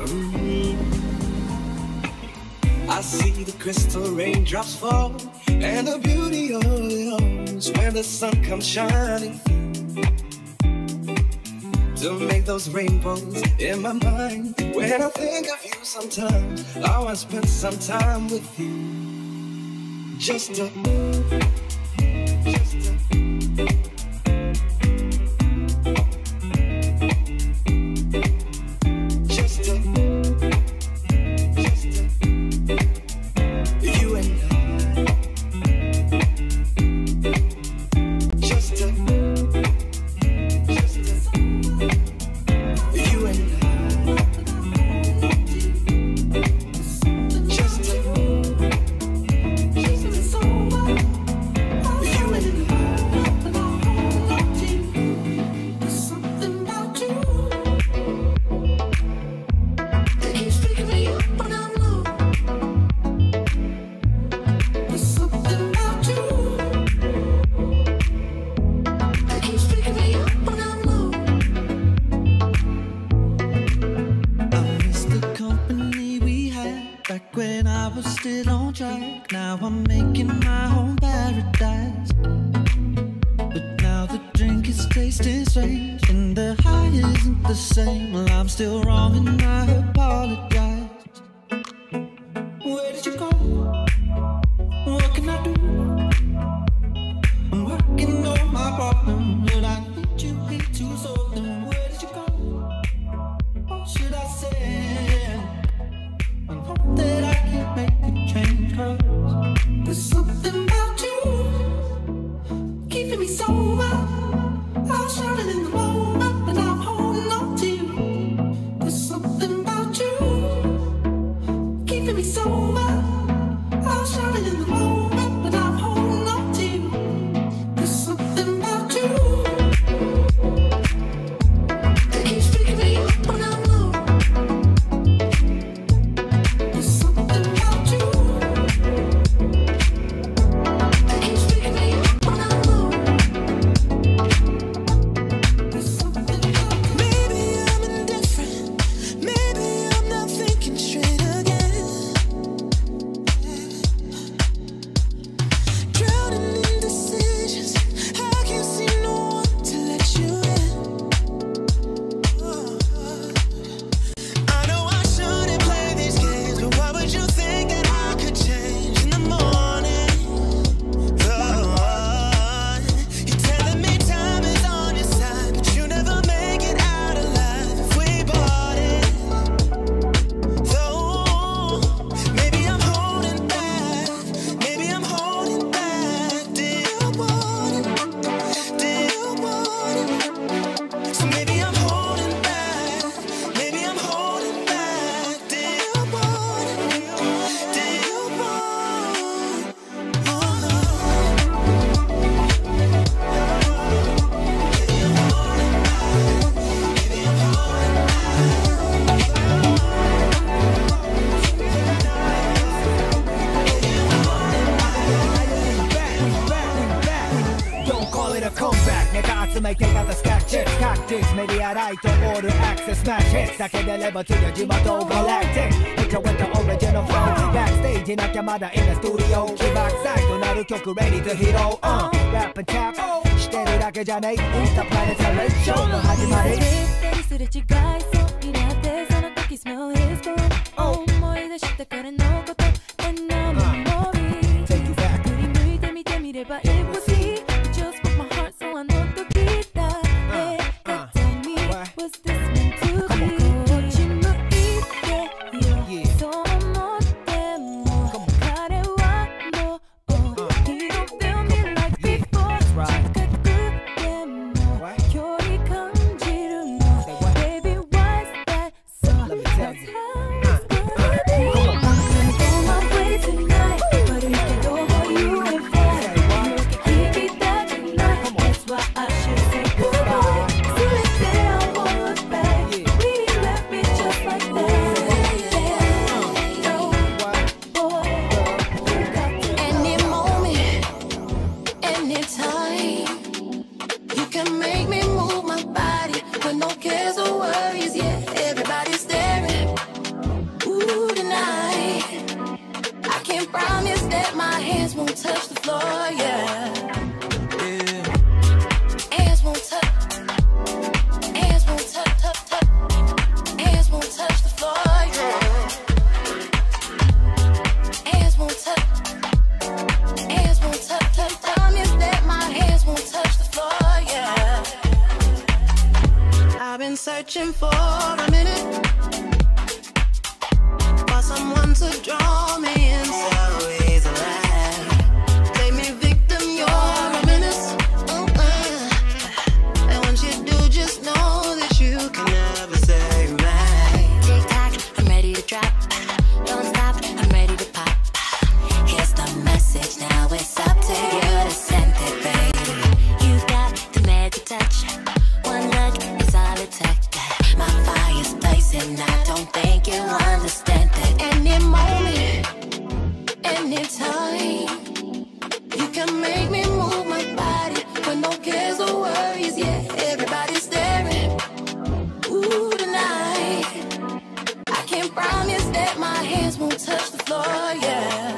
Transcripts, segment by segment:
I see the crystal raindrops fall, and the beauty of yours when the sun comes shining to make those rainbows in my mind. When I think of you sometimes, I want to spend some time with you. Just to Yamada in the studio 起爆剤となる曲 Ready to hit all Rap and tap してるだけじゃねえ It's the planetary の始まりすれ違いそうになってその時 Smell his blood 思い出したからのこと何のメモリー振り向いて見てみれば It was he Just put my heart so I know と聞いた Hey, tell me Was this meant to be こっち向いてよそう思っても彼はもう He don't feel me like before 近くでも距離感じるの Baby why you understand that any moment, anytime, you can make me move my body with no cares or worries. Yeah, everybody's staring. Ooh, tonight I can't promise that my hands won't touch the floor. Yeah,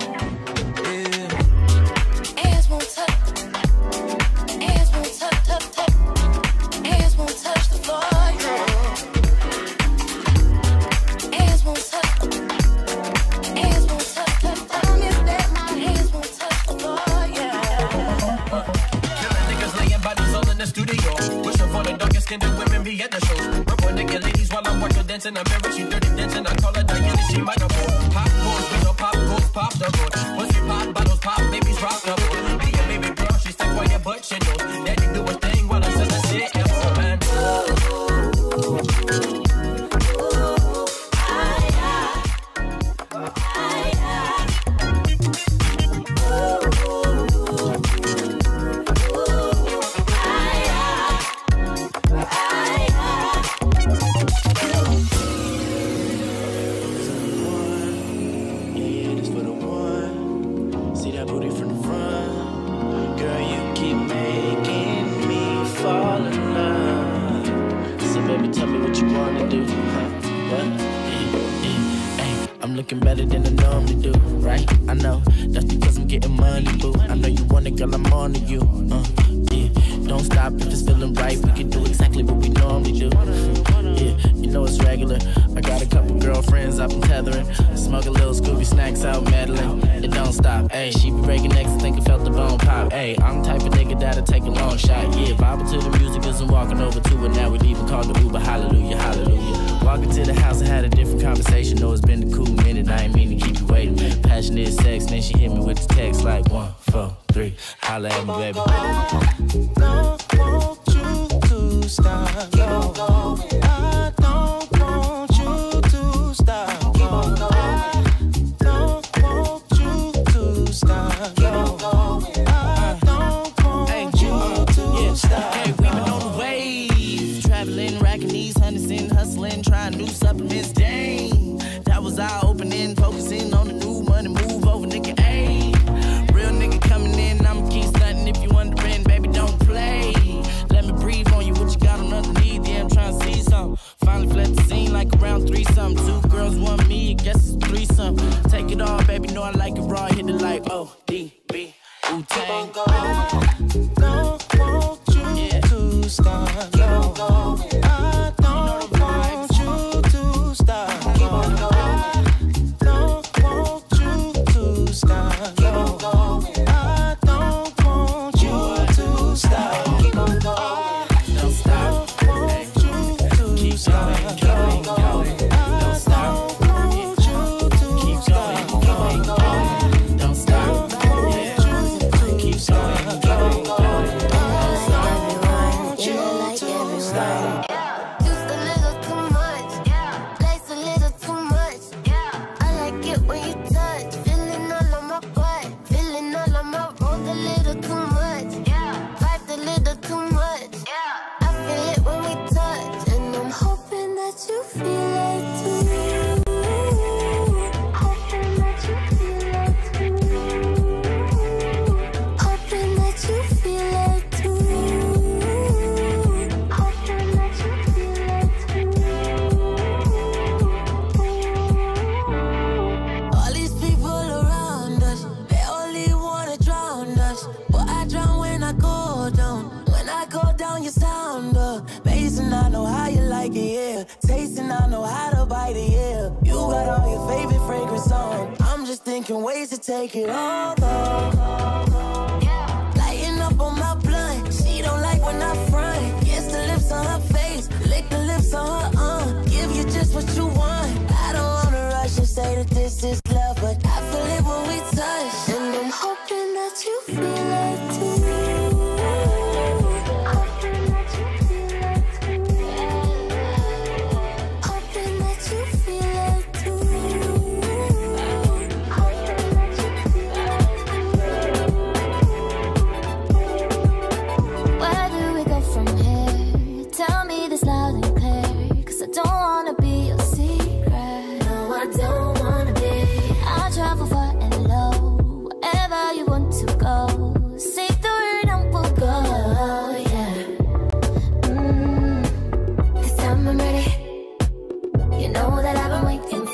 hands won't touch. Hands won't touch, touch, touch. Hands won't touch the floor. Yeah. Hands won't touch. Hands won't touch, touch. Promise that my hands won't touch the floor. Killing niggas laying bodies all in the studio. Wishing for the darkest skinned women be at the shows. Purple nigga ladies while I'm working dancing. I'm very she dirty dancing. I call her Diana, she microphone. Pop goes, we know pop goes, pop the road. Pussy pop, bottles pop, babies rock the boat. Be a baby girl, she step on your butt, she knows. Daddy do a thing while I'm selling shit. Yeah, oh man. Looking better than I normally do, right? I know, that's because I'm getting money, boo. I know you want it, girl, I'm on to you, yeah. Don't stop if it's feeling right, we can do exactly what we normally do, yeah. You know it's regular, I got a couple girlfriends I've been tethering. Smoke a little Scooby snacks out meddling, it don't stop, ayy. She be breaking necks and think I felt the bone pop, ayy. I'm the type of nigga that'll take a long shot, yeah. Bible to the music cause I'm walking over to it. Now we even call the Uber, hallelujah, hallelujah. Walking to the house, I had a different conversation. Know it's been a cool minute, I ain't mean to keep you waiting. Passionate sex, then she hit me with the text like 1, 4, 3. Holla at me, baby. Don't want you to stop. Keep on going. I don't want you to stop. Keep on going. Don't want you to stop. Keep on going. I don't want you to stop. Hey, we been on the wave, traveling, racking these hundreds and hustling, trying new supplements. Dang, that was our opening, focusing on the new money move over, nigga. Ayy, real nigga coming in, I'ma keep stunting. If you wondering, baby, don't play. Let me breathe on you, what you got on underneath? Yeah, I'm trying to see something. Finally fled the scene like around 3-something. 2 girls, 1 me, I guess it's 3-something. Take it all, baby, know I like it raw. Hit it like O-D-B, Wu-Tang. Don't want you to stop. Keep on going. I don't want you to stop. Keep on going. Don't want you to stop. Keep on going. I don't want you to stop. Keep on going. Don't stop. Want you to stop. Keep on going. I don't want you to stop. Keep on going. Don't stop. Keep going. Thinking ways to take it all though. Lighting up on my blunt. She don't like when I front. Kiss the lips on her face, lick the lips on her give you just what you want. I don't wanna rush and say that this is love, but I feel it when we touch. And I'm hoping that you feel it too. Tell me this loud and clear, 'cause I don't wanna be your secret.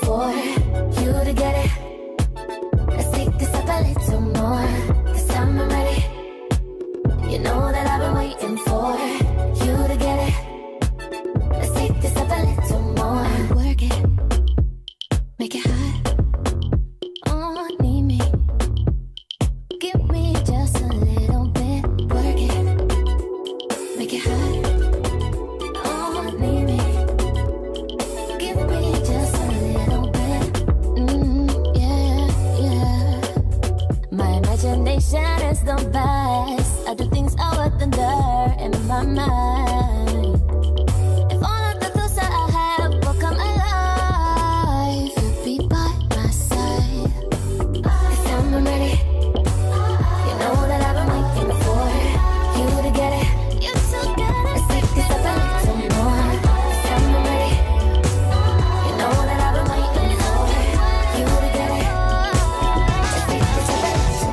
for you to get it. Let's take this up a little more, 'cause I'm ready. You know that I've been waiting for you to get it. Let's take this up a little more. Work it, make it hot. Oh, need me. Give me just a little bit. Work it, make it hot. Oh, need me. Give me just a little bit. Yeah, yeah. My imagination is the best. I do things out of thunder in my mind. If all of the thoughts that I have will come alive, you'll be by my side. 'Cause I'm ready. You know that I've been waiting for you to get it. You so good. Let's take this up a little more, 'cause I'm ready. You know that I've been waiting for you to get it. Let's take this up a little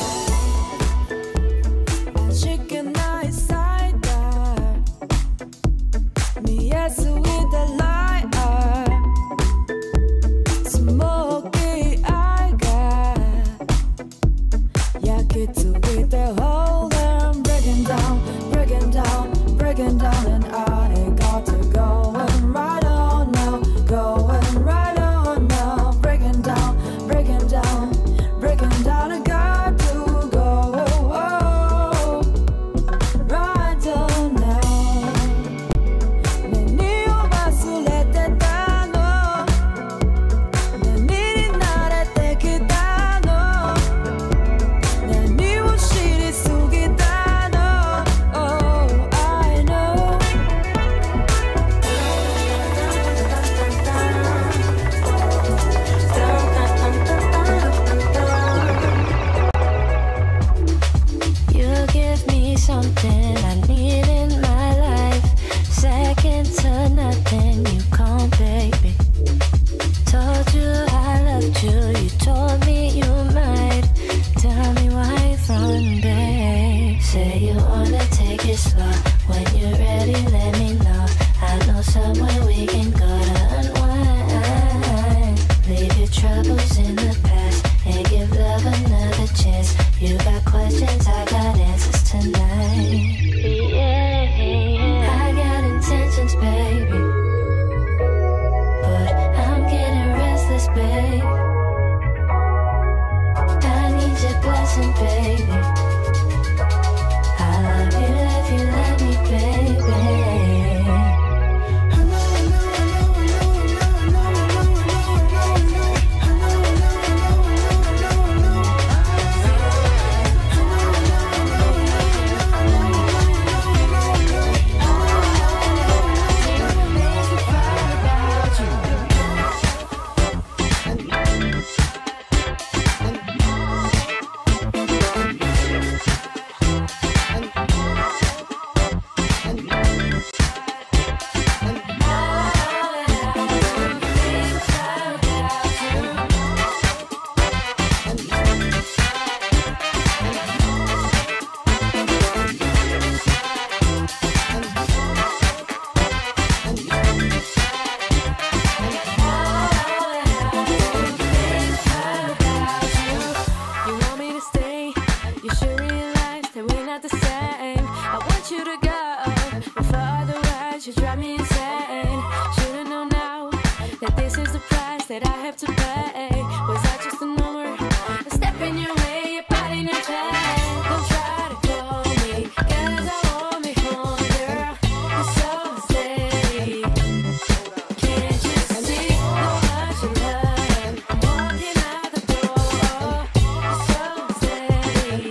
more. Chicken eyes cider, me yes with the lighter, smoky eye got, yeah, it's with the whole them breaking down, breaking down, breaking down, and I got to going right on now, going right on now, breaking down, breaking down, breaking down, I got to go. Right on now. 내니 오바술레테다노 내니 나레테키다노 내니 우시리 수기다노. Oh, I know. You give me something I need in my life. Second to nothing, you come, baby. Told you I loved you, you told me you might. Tell me why from babe. Say you wanna take it slow. When you're ready, let me know. I know somewhere we can go to unwind. Leave your troubles in the past and give love another chance. You got questions, I got answers tonight. Yeah, I got intentions, baby, but I'm getting restless, babe. I need your blessing, baby. I love you if you let me, baby. You want me to stay? You should realize that we're not the same. I want you to go before otherwise you drive me insane. Should've known now that this is the price that I have to pay. Was I just a number? A step in your way, your body no change. Don't try to call me, 'cause I want me home, girl. You're so steady. Can't you see how much you love? I'm walking out the door. You're so steady.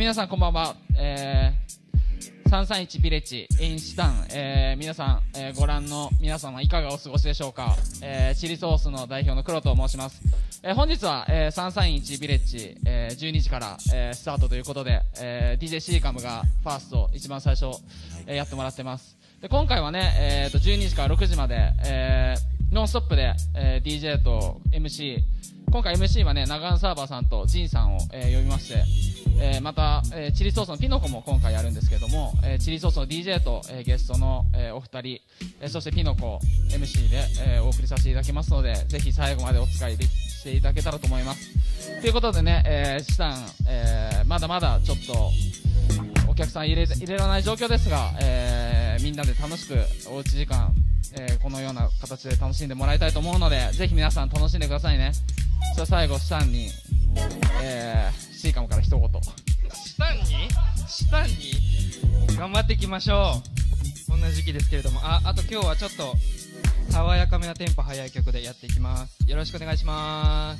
皆さんこんばんは。331ビレッジ in シタン、皆さん、ご覧の皆様いかがお過ごしでしょうか。チリソースの代表の黒と申します。本日は、331ビレッジ、12時から、スタートということで、DJ シーカムがファースト一番最初、やってもらってます。で今回はね、12時から6時まで、ノンストップで、DJ と MC、今回 MC はね、ナガンサーバーさんとジンさんを、呼びまして、また、チリソースのピノコも今回やるんですけども、チリソースの DJ と、ゲストの、お二人、そしてピノコ MC で、お送りさせていただきますので、ぜひ最後までお使いしていただけたらと思います。ということでね、シタン、まだまだちょっとお客さん入れられない状況ですが、みんなで楽しくおうち時間、このような形で楽しんでもらいたいと思うので、ぜひ皆さん楽しんでくださいね。じゃあ最後シタンに、シーカムから一言。 シタンに頑張っていきましょう。こんな時期ですけれども、あと今日はちょっと爽やかめなテンポ速い曲でやっていきます。よろしくお願いします。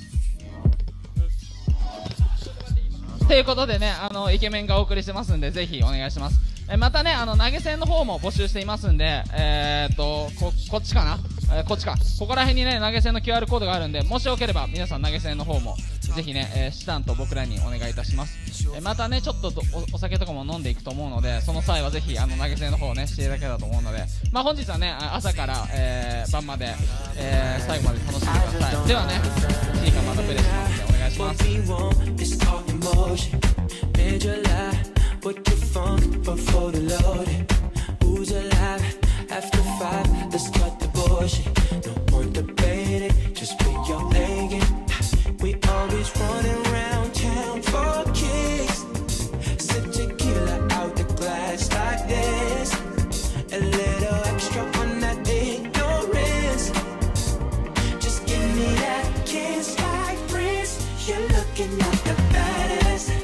ということでね、イケメンがお送りしてますんで、ぜひお願いします。またね、投げ銭の方も募集していますんで、こっちかな、こっちか、ここら辺にね、投げ銭の QR コードがあるんで、もしよければ皆さん投げ銭の方もぜひね、シタンと僕らにお願いいたします。またね、ちょっと お酒とかも飲んでいくと思うので、その際はぜひ投げ銭の方をねしていただけたらと思うので、本日はね、朝から、晩まで、最後まで楽しんでください。ではね、シーカまたプレイしますのでお願いします。 Put your funk before the load. Who's alive after 5? Let's cut the bullshit. No point debating, just put your leg in. We always running around town for kicks. Sip tequila out the glass like this. A little extra on that ignorance. Just give me that kiss like Prince. You're looking at the baddest.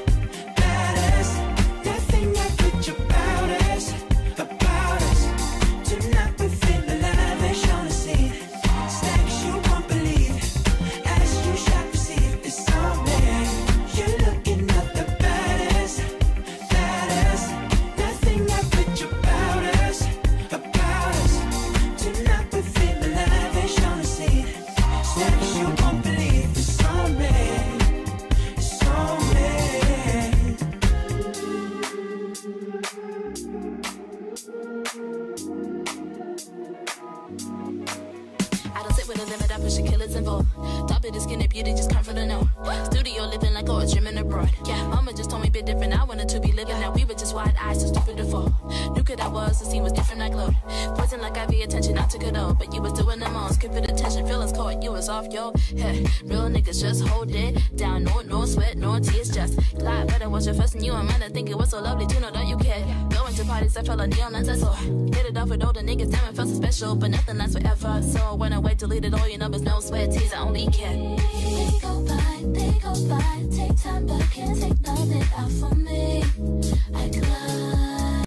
Real niggas just hold it down, no sweat, no tears, just glide. Better watch your first and you and mine. I think it was so lovely to know that you care. Going to parties, I felt like neon lights, I saw. Hit it off with older niggas, damn it felt so special, but nothing lasts forever. So when I wait, deleted all your numbers, no sweat, tears, I only care. They go by, take time, but can't take nothing out for me. I glide.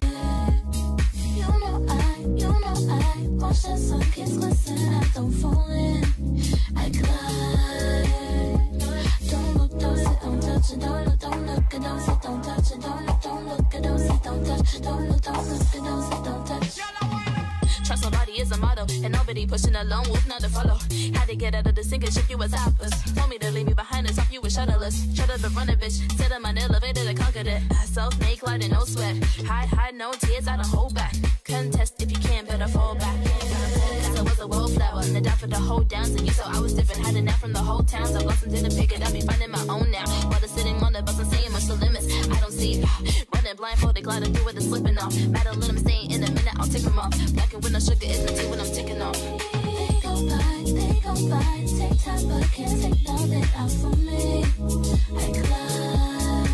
You know I watch that sun kiss glisten, I don't fall in. I glide. Don't look, don't sit, don't touch it. Don't look, don't sit, don't touch it. Don't look, don't sit, don't touch it. Don't look, don't sit, don't touch. Trust nobody is a motto, and nobody pushing a lone wolf, not to follow. Had to get out of the sinking ship, you was hoppers. Told me to leave me behind and stop, you was shuttleless. Shut up and run it, bitch. Sit on my elevator to conquer it. Self-made, gliding, no sweat. Hide, no tears, I don't hold back. Contest if you can, better fall back. I was a wallflower, and died for the whole down. So you saw I was different, had enough from the whole town. So blossomed didn't pick it up, be finding my own now. While they're sitting on the bus and saying what's the limits, I don't see it. Running blindfolded, gliding through with the slipping off. Battling them, staying in a minute, I'll tick them off. Black and with no sugar is the tea when I'm ticking off. They go by, take time, but can't take nothing out for me. I glide.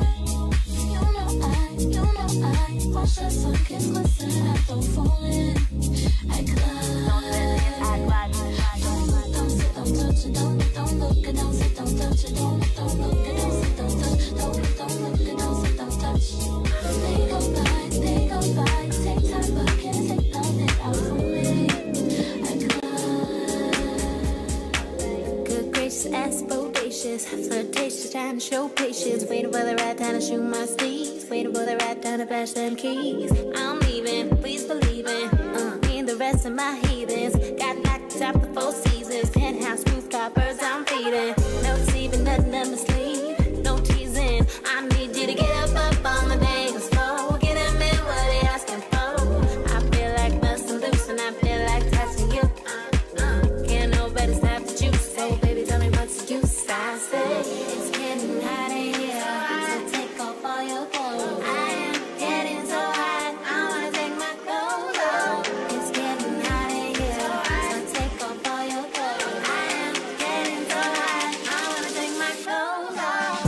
You know I watch that sun kiss glisten, I don't fall in. I glide. Don't sit, don't touch it. Don't look, don't sit, don't touch it. Don't look, don't sit, don't touch it. Don't look, don't sit, don't touch. They go by, take time, but can't take nothing out for me. I glide. Good gracious, ass bodacious. Flirtatious, trying to show patience. Waiting for the right time to shoot my steeds. Waiting for the right time to flash them keys. I'm leaving, please believe it. Me and the rest of my heathens got knocked out the 4 seasons. Penthouse rooftop birds I'm feeding. No deceiving, nothing up my sleeve. No teasing. I need you to get up on the dance floor. Get them in what they asking for. I feel like busting loose and I feel like touching you. Can't nobody stop the juice. So baby, tell me what's the use. I say it's getting hot in here, so take off all your clothes. I am getting so hot, I wanna take my clothes off. It's getting hot in here, so take off all your clothes. I am getting so hot, I wanna take my clothes off.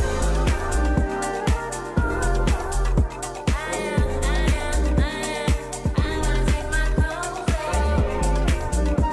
I wanna take my clothes off.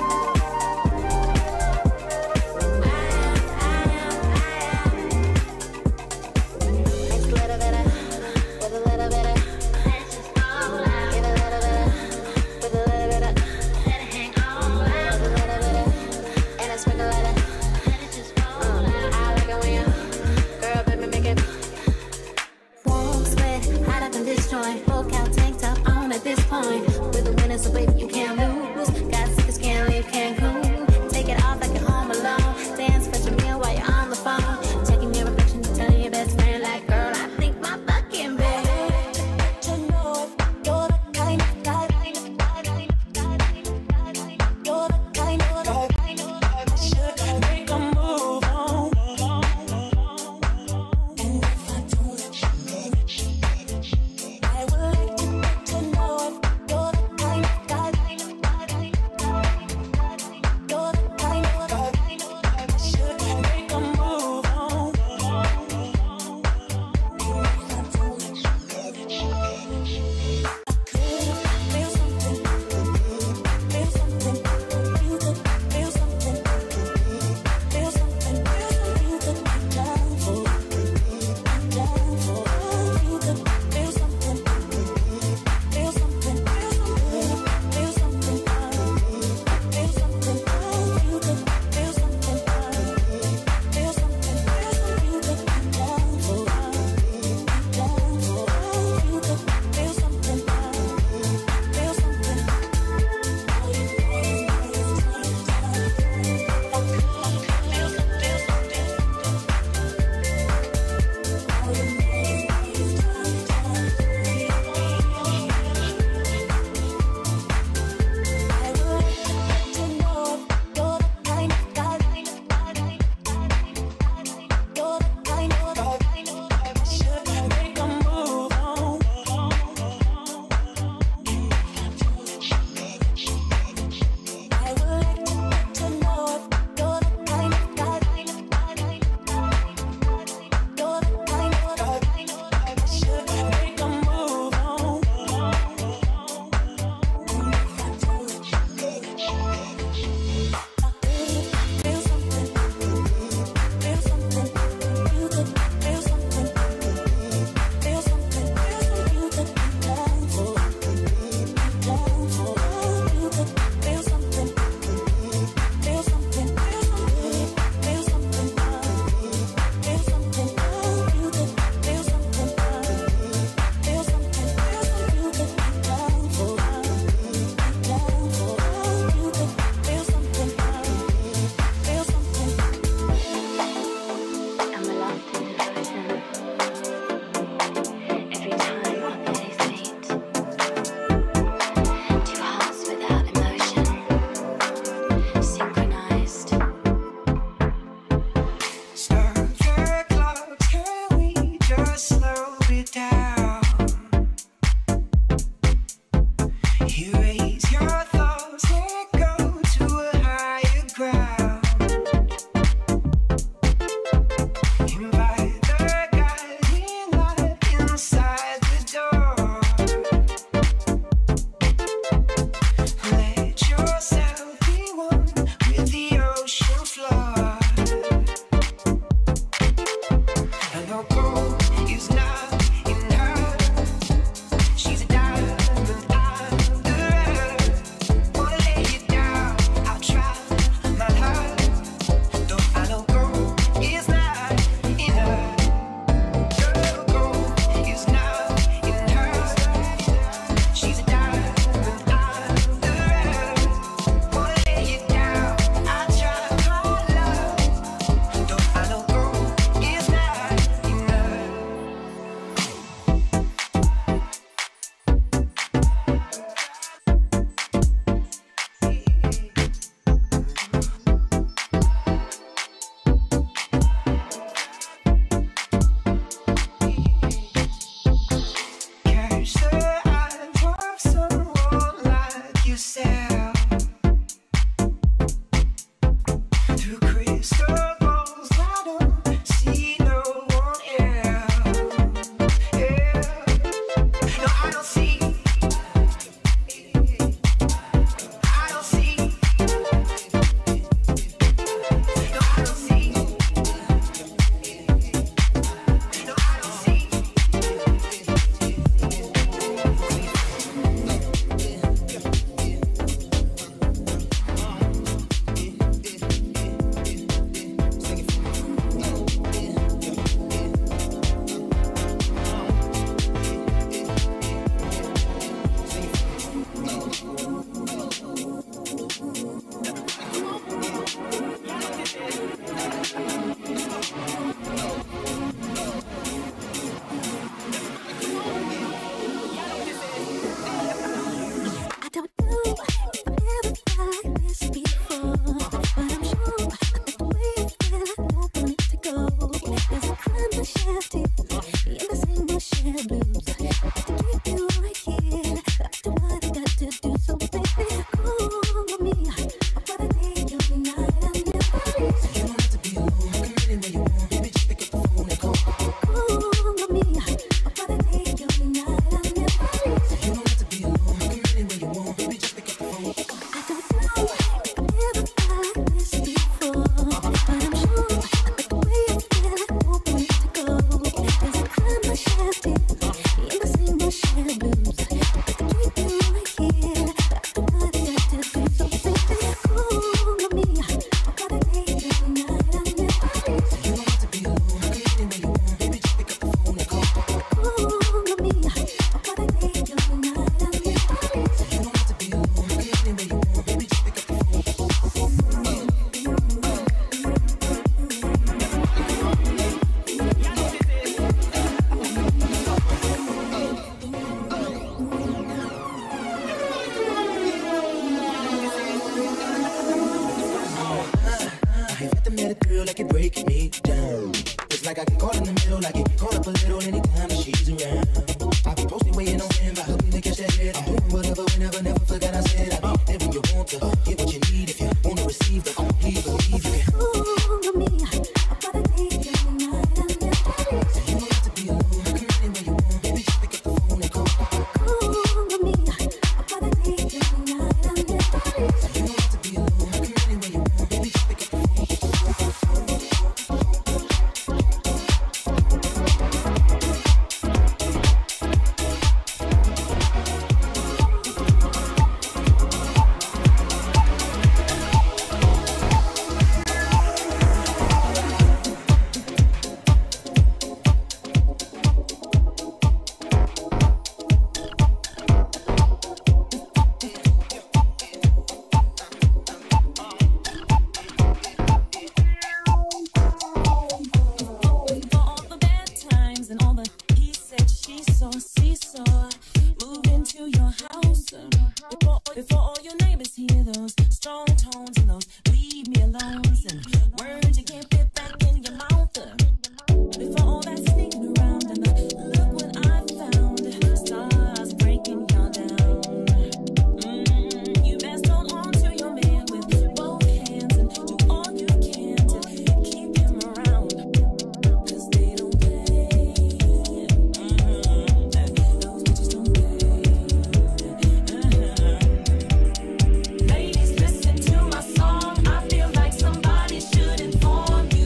Ladies, listen to my song. I feel like somebody should inform me.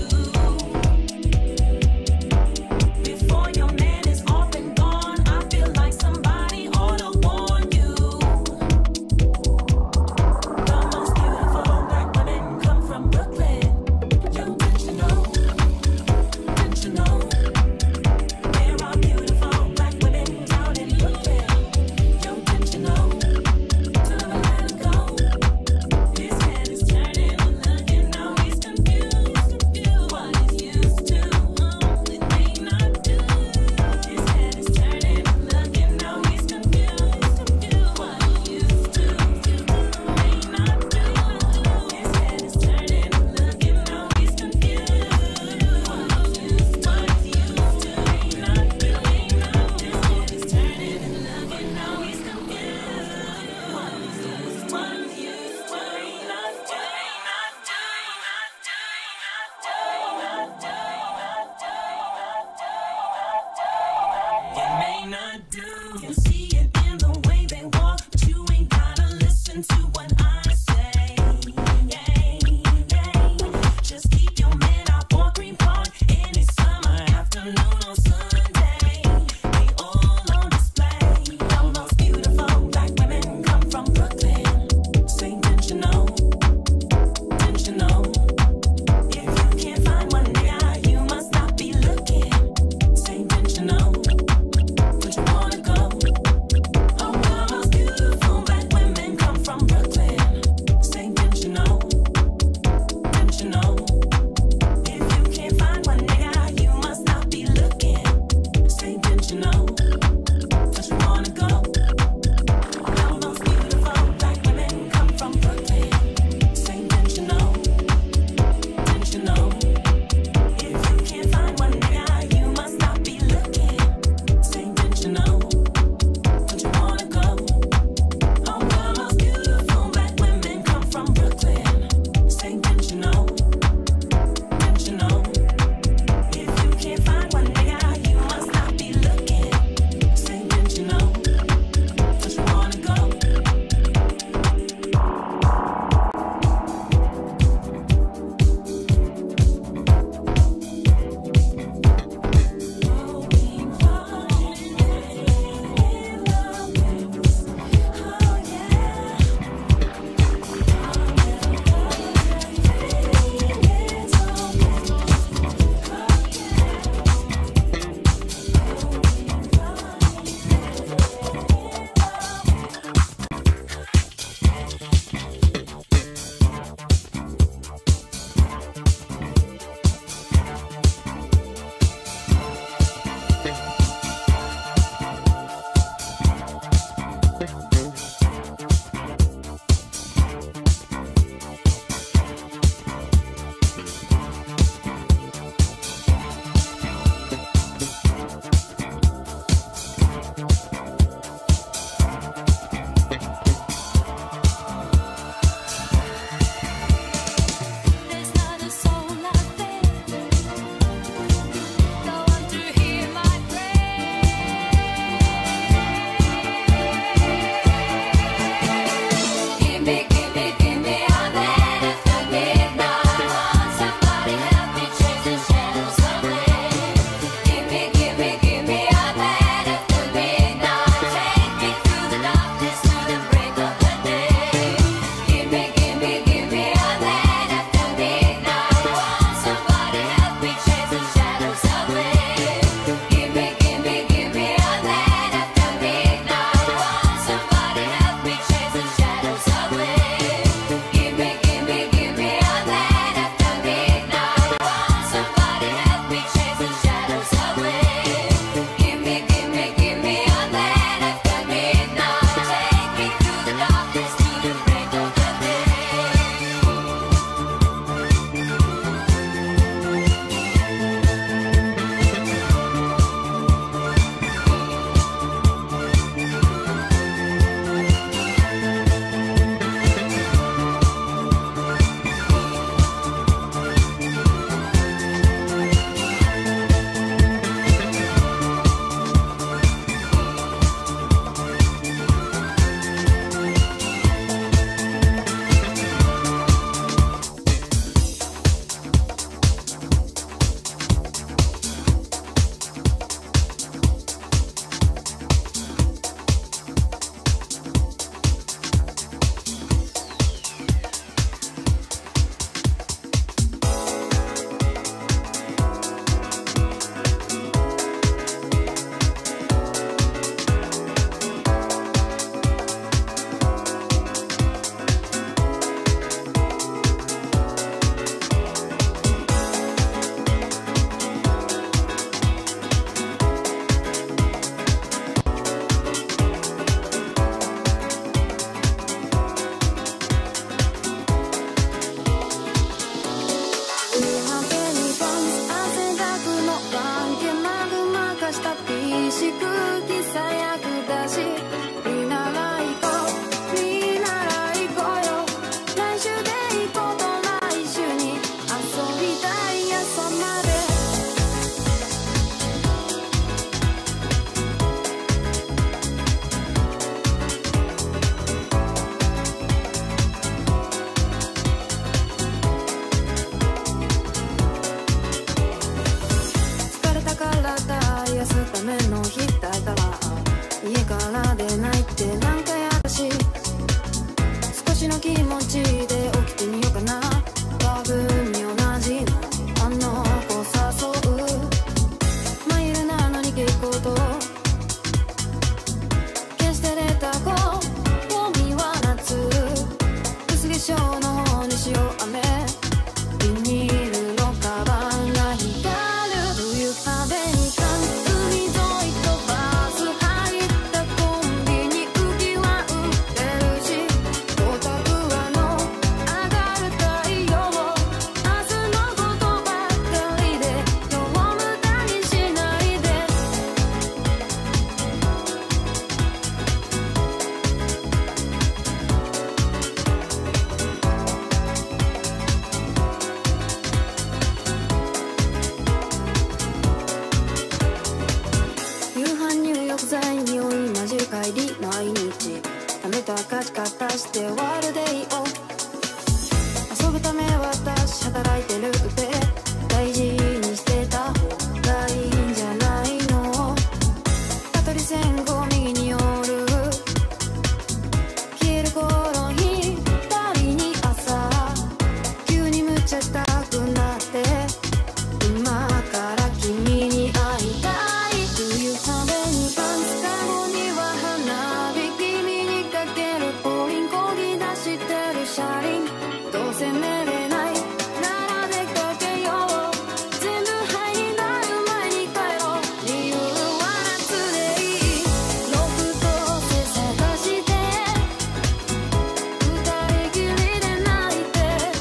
車輪どうせ寝れないなら出かけよう全部灰になる前に帰ろう理由は夏でいいロフトで探して二人きりで泣いて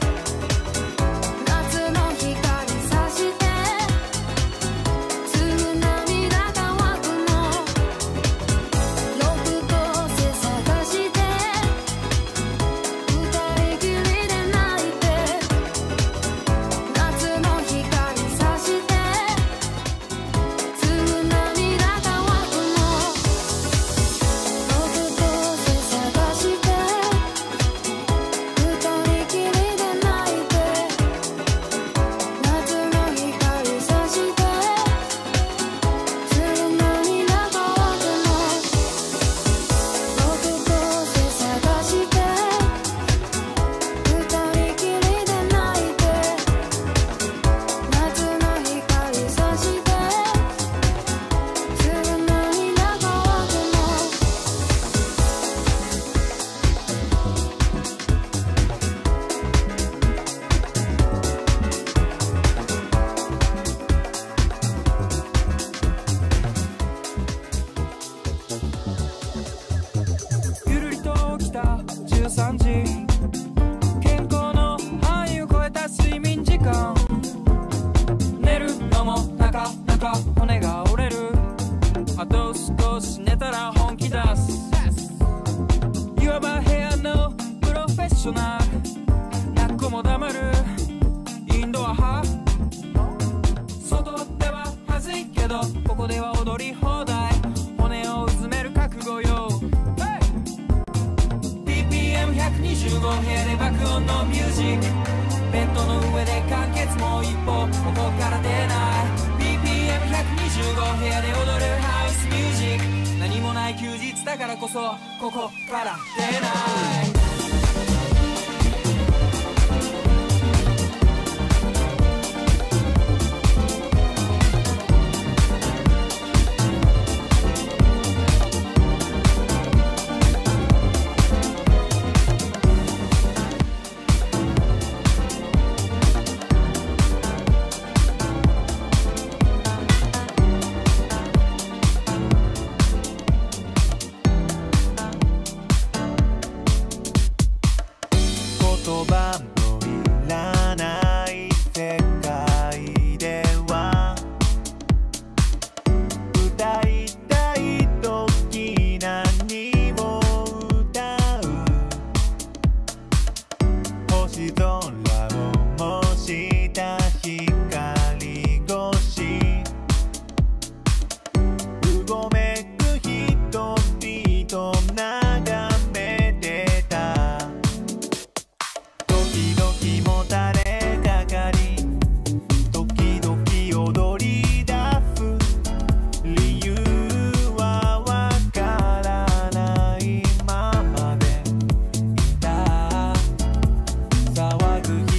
夏の光さしてすぐ涙が湧くのロフトで探して二人きりで泣いて夏の光さしてすぐ涙が湧くのロフトで探して二人きりで泣いて夏の光さしてすぐ涙が湧くのロフトで探して二人きりで泣いて夏の光さしてすぐ涙が湧くのゆるりと起きた13時健康の範囲を超えた睡眠時間寝るのもなかなか骨が折れるあと少し寝たら本気出すいわば部屋のプロフェッショナル泣く子も黙るインドア派外では恥ずいけどここでは踊り放題骨をうずめる覚悟よBPM125 部屋で爆音のミュージックベッドの上で完結もう一歩ここから出ない BPM125 部屋で踊るハウスミュージック何もない休日だからこそここから出ない言葉のいらない世界では歌いたい時何を歌う星空を模した光越しうごめく人々眺めてた時々もたれかかり時々踊り出す理由はわからないままでいた騒ぐ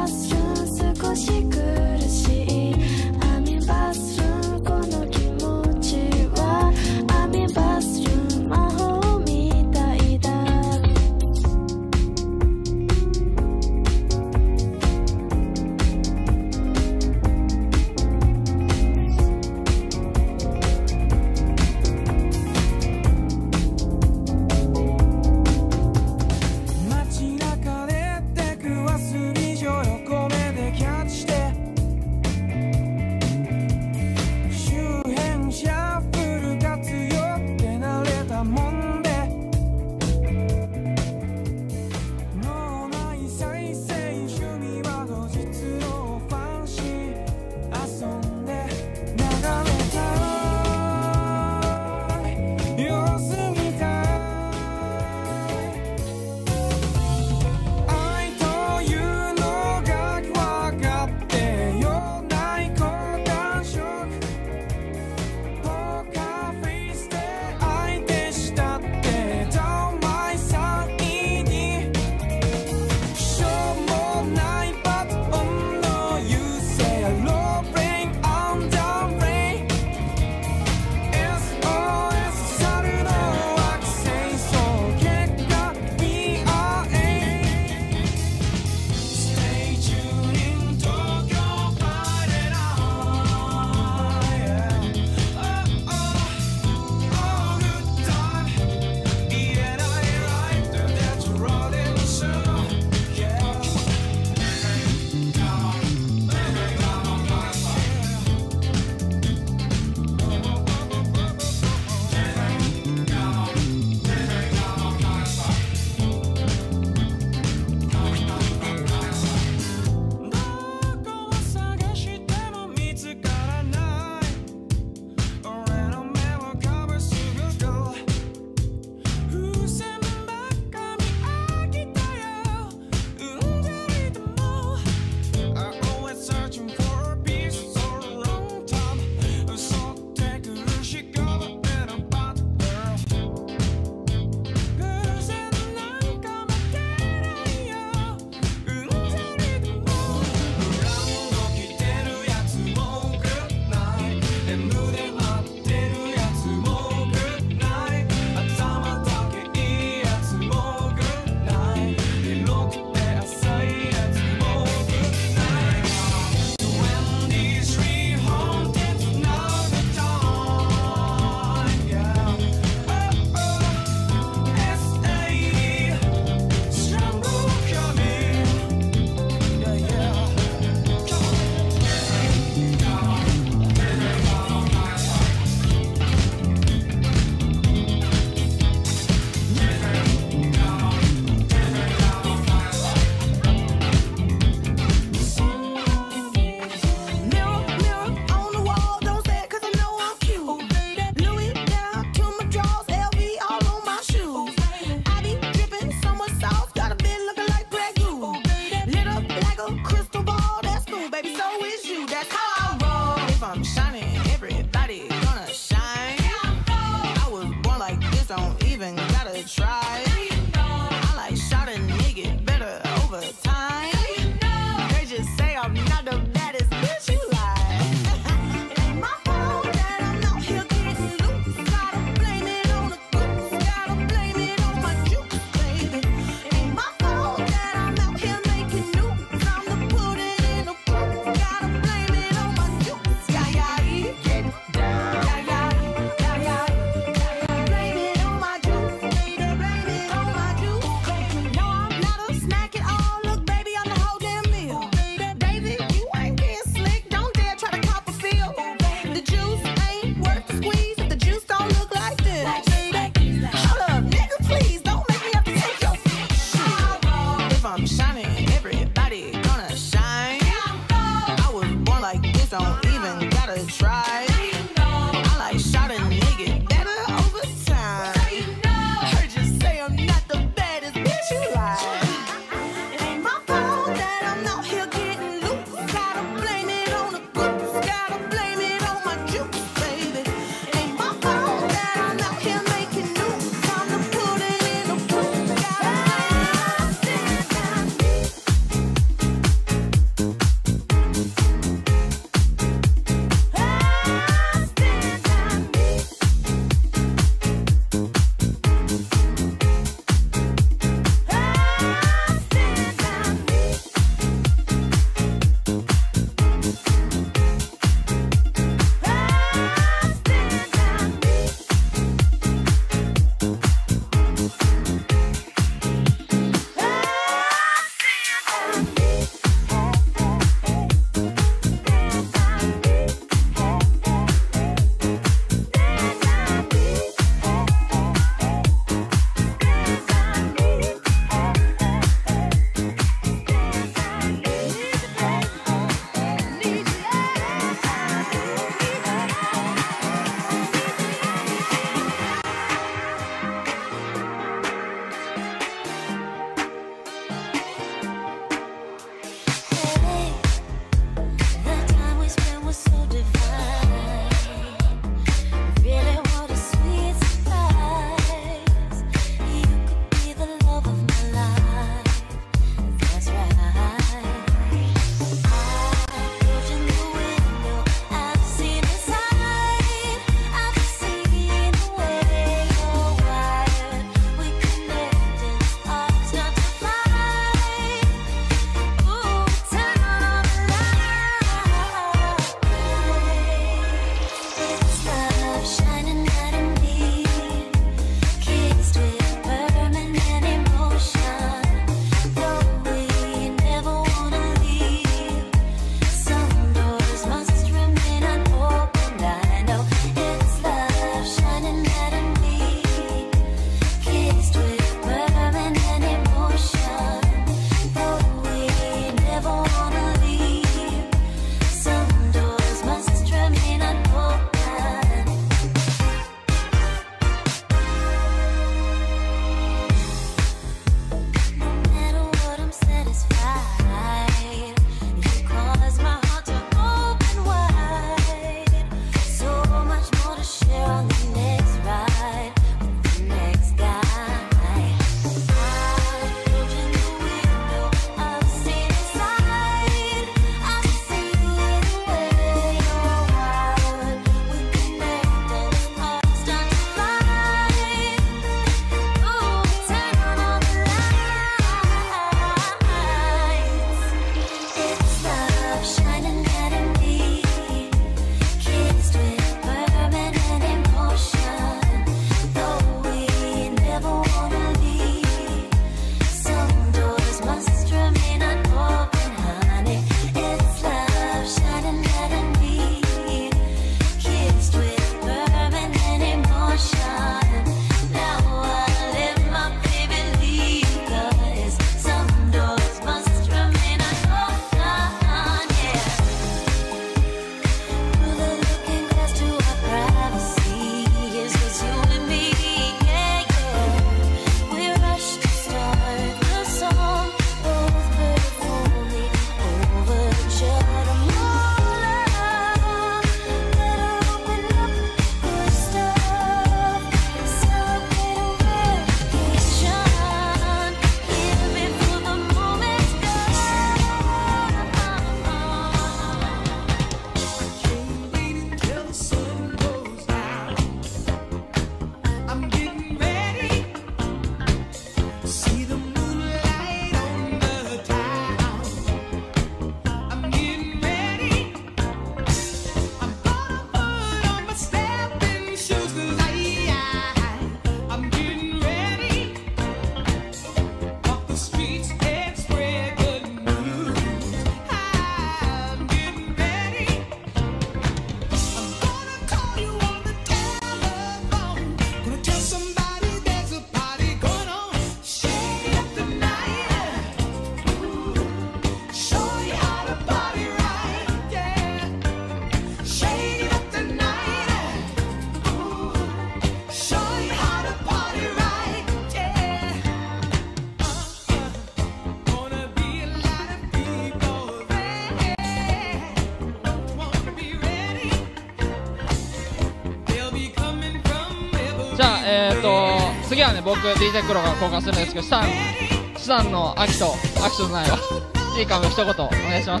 はね、僕 DJ 黒が交換するんですけど、シタンの秋とじゃないわいいかも一言お願いします。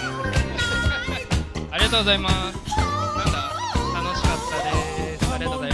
ありがとうございます。なんだ、楽しかったです。ありがとうございます。